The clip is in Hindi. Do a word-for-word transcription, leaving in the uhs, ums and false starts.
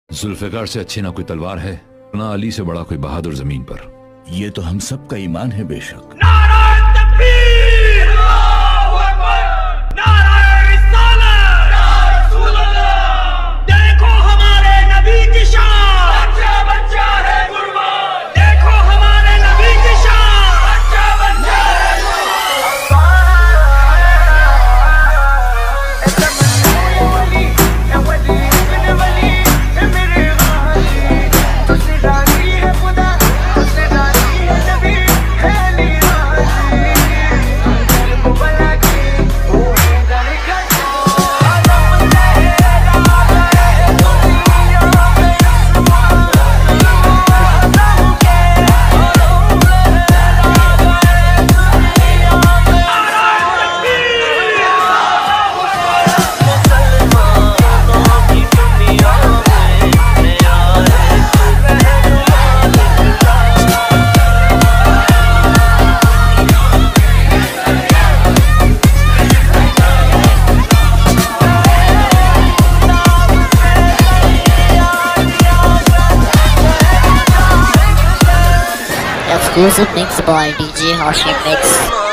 जुल्फिकार से अच्छी ना कोई तलवार है, ना अली से बड़ा कोई बहादुर जमीन पर। ये तो हम सब का ईमान है बेशक। Exclusive mix by D J Hashim Mix.